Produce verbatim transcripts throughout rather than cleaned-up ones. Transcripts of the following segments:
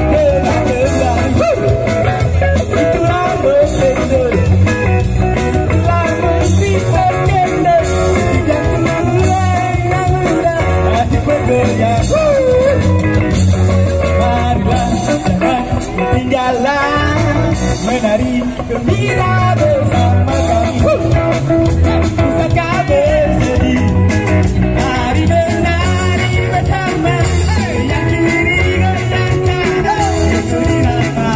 Menari gembira bersama kami, pusaka bersedih. Mari menari bersama, yang kiri goyang kanan, itu dirama.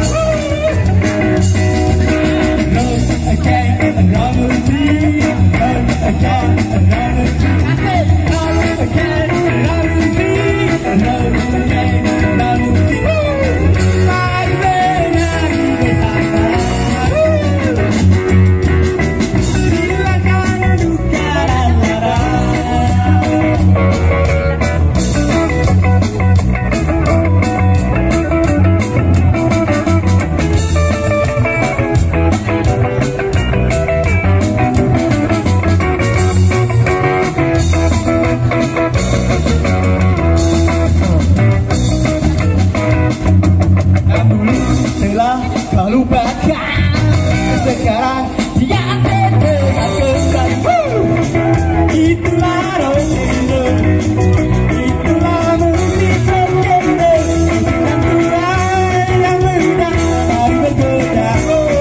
Run again, run free, run again, run free. Run again, run free, run again, run free. Kau lupakan, sekarang dia terdengar kembali. Itulah Rosino, itulah musik legenda, yang tua yang muda mari bergoda.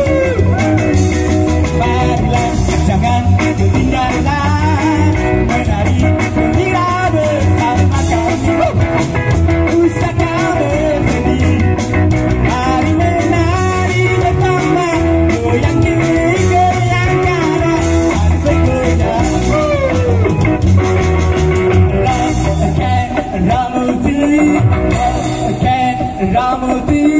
Marilah jangan ketinggalan, menari gembira bersama kami, pusaka bersedih. Mari menari bersama, goyang kiri goyang kanan, mari bergoda. Ram again, Ramuti, again, Ramuti.